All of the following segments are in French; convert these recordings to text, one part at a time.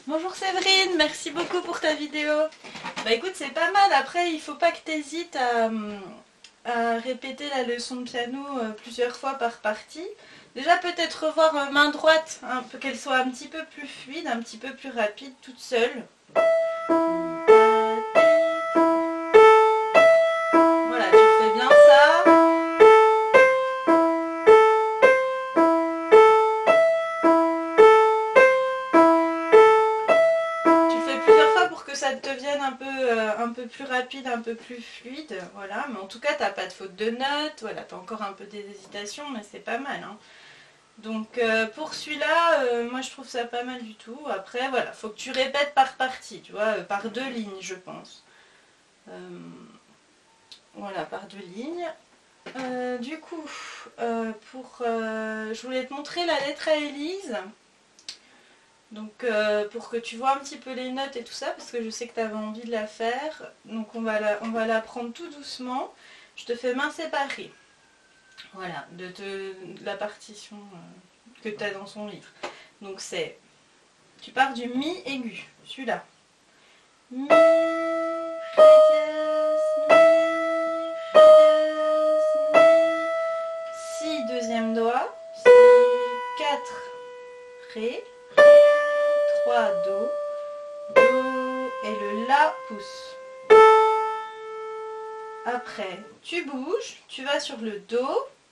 Bonjour Séverine, merci beaucoup pour ta vidéo. Bah écoute, c'est pas mal. Après, il faut pas que tu hésites à répéter la leçon de piano plusieurs fois par partie. Déjà peut-être revoir main droite, qu'elle soit un petit peu plus fluide, un petit peu plus rapide toute seule. Voilà, tu fais bien ça. Tu fais plusieurs fois pour que ça devienne un peu plus rapide, un peu plus fluide. Voilà, mais en tout cas, t'as pas de faute de notes. Voilà, t'as encore un peu d'hésitation, mais c'est pas mal, hein. Donc pour celui-là, moi je trouve ça pas mal du tout. Après voilà, faut que tu répètes par partie, tu vois, par deux lignes je pense. Voilà, par deux lignes. Du coup, je voulais te montrer la lettre à Élise. Donc pour que tu vois un petit peu les notes et tout ça, parce que je sais que tu avais envie de la faire. Donc on va la prendre tout doucement. Je te fais main séparée. Voilà, de la partition que tu as dans son livre. Donc c'est, tu pars du mi aigu, celui-là. Mi, ré dièse, mi, ré dièse, mi. Si, deuxième doigt. Si, 4, ré, ré, 3, do, do, et le la pouce. Après, tu bouges, tu vas sur le do.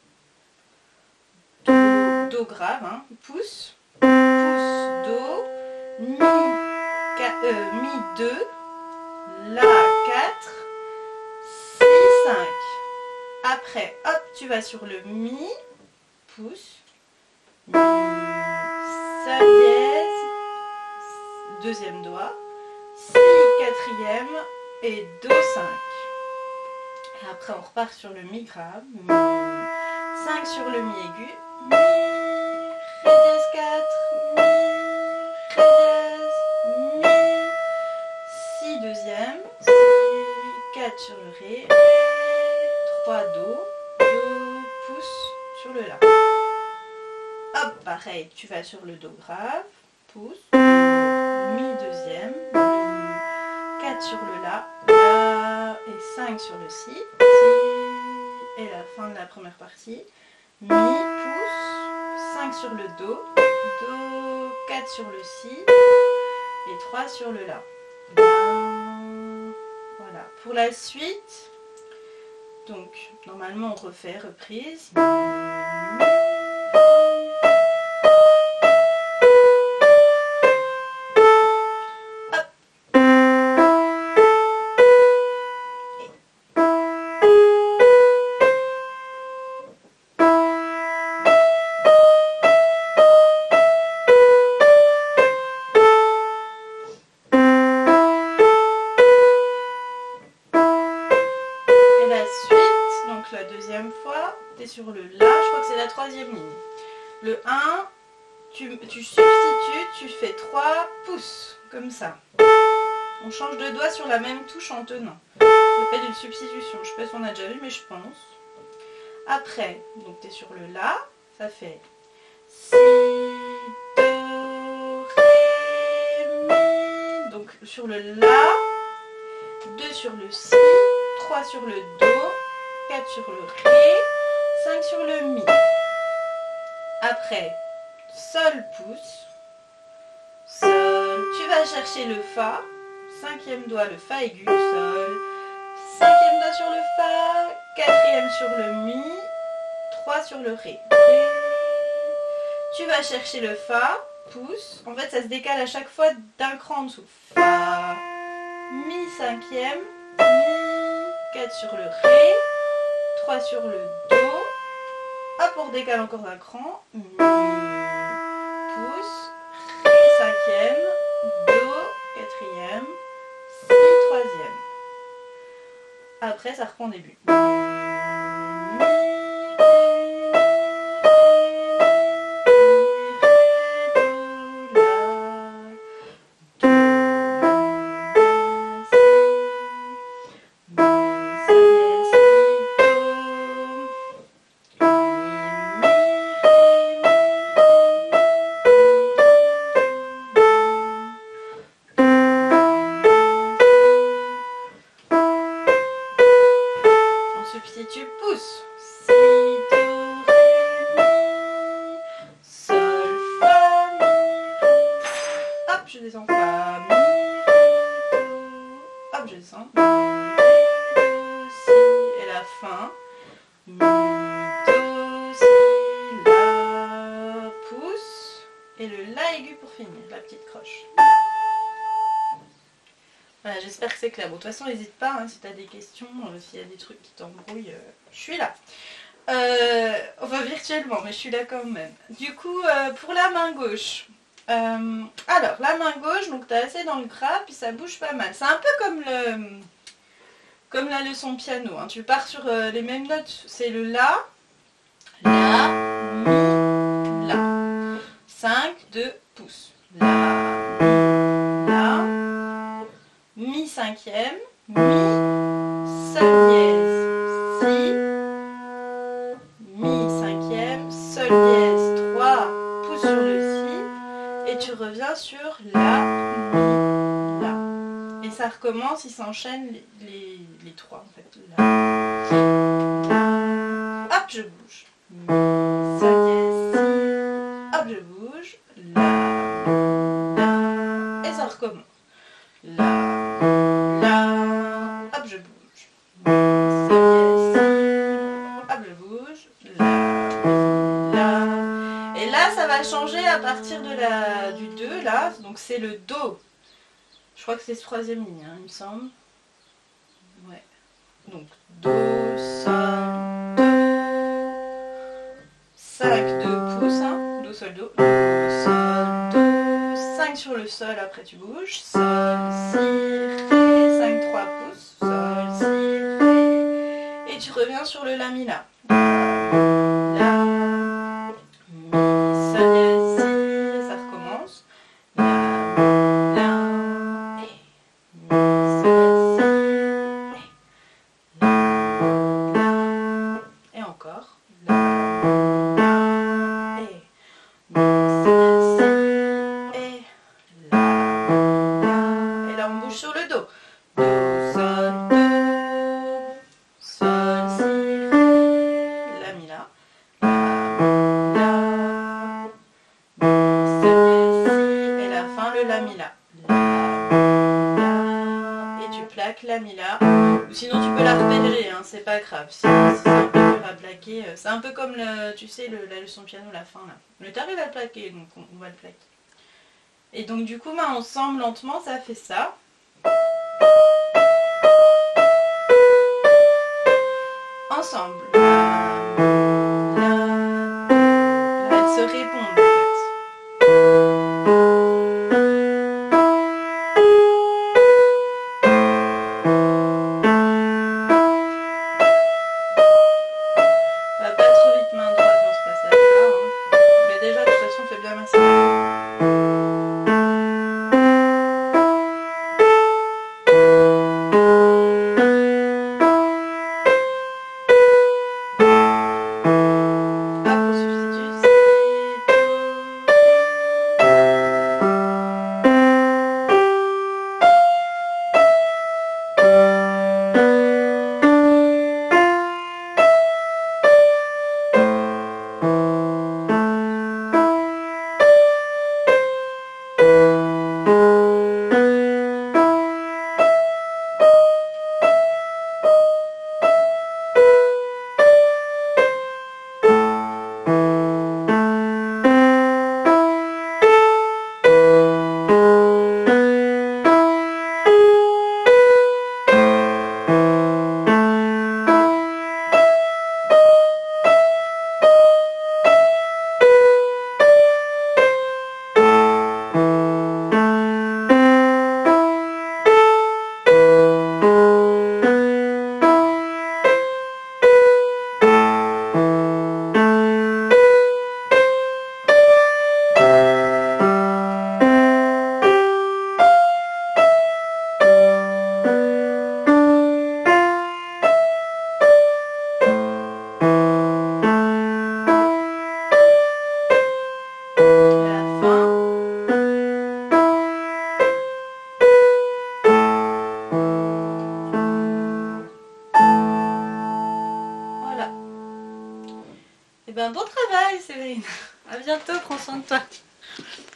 Do grave, hein, pouce, pouce, do, mi, mi 2, la 4, si 5. Après, hop, tu vas sur le mi, pouce, mi, sol dièse, deuxième doigt, si quatrième et do 5. Après, on repart sur le mi grave, mi, 5 sur le mi aigu, mi, ré dièse 4, mi, ré dièse, mi, si deuxième, si 4 sur le ré, 3 do, do, pouce sur le la. Hop, pareil, tu vas sur le do grave, pouce, mi deuxième, mi, 4 sur le la, et 5 sur le si, et la fin de la première partie. Mi, pouce, 5 sur le do, do, 4 sur le si, et 3 sur le la. Voilà. Pour la suite, donc normalement on refait reprise. La deuxième fois, tu es sur le la, je crois que c'est la troisième ligne. Le 1, tu substitues, tu fais 3 pouces, comme ça. On change de doigt sur la même touche en tenant. Ça s'appelle une substitution. Je sais pas si on a déjà vu, mais je pense. Après, donc tu es sur le la, ça fait si, do, ré, mi. Donc sur le la, 2 sur le si, 3 sur le do, 4 sur le ré, 5 sur le mi. Après, sol, pouce, sol, tu vas chercher le fa, cinquième doigt le fa aigu, sol, cinquième doigt sur le fa, quatrième sur le mi, 3 sur le ré, ré. Tu vas chercher le fa, pouce, en fait ça se décale à chaque fois d'un cran en dessous. Fa, mi cinquième, mi, 4 sur le ré, 3 sur le do, hop on redécale encore d'un cran, mi, pouce, ré cinquième, do quatrième, si troisième. Après ça reprend au début. descends. Fa, mi, ré, do. Hop, je descends. Mi, ré, do, si. Et la fin. Mi, do, si, la. Pouce. Et le la aigu pour finir, la petite croche. Voilà, j'espère que c'est clair. Bon, de toute façon, n'hésite pas hein, si tu as des questions, s'il y a des trucs qui t'embrouillent, je suis là. Enfin, virtuellement, mais je suis là quand même. Du coup, pour la main gauche. Alors, la main gauche, donc tu as assez dans le gras, puis ça bouge pas mal. C'est un peu comme la leçon piano. Hein. Tu pars sur les mêmes notes. C'est le la, mi, la. 5, 2 pouces. La, mi, la. Mi cinquième, mi, sol dièse, si, mi cinquième, sol dièse, 3 pouces sur le si, et tu reviens sur la, mi, la. Et ça recommence, il s'enchaîne les trois en fait. La, hop, je bouge. Mi, sol dièse, si, hop, je bouge. La, et ça recommence. Hop, je bouge. Sol, si, hop, je bouge. La. Et là, ça va changer à partir de du 2, là. Donc, c'est le do. Je crois que c'est ce troisième ligne, hein, il me semble. Ouais. Donc, do, sol, do. 5, 2 pouces, hein. Do, sol, do. Do, sol, do. 5 sur le sol, après tu bouges. Sol, si, ré. 5, 3 pouces. Sol, si, ré. Et tu reviens sur le la, mi, la. La, mi, sol, dièse, si. Ça recommence. La, et mi, sol, dièse, si. La, et encore. La, et mi, sol, dièse, si. Sur le do. Do, sol, do, sol, si, ré, la, mi, la, mi, sol, si, et la fin, le la, mi, la, et tu plaques la, mi, la, ou sinon tu peux la repérer, hein, c'est pas grave, si c'est un peu dur à plaquer, c'est un peu comme, tu sais, la leçon piano, la fin, là. Mais t'arrives à le plaquer, donc on va le plaquer. Et donc du coup, ensemble, lentement, ça fait ça. Ensemble. Là, elles se répondent en fait. Va pas trop vite main droite dans ce passage-là. Hein. Mais déjà, de toute façon, fais bien masser. Eh ben, bon travail, Séverine. À bientôt, prends soin de toi.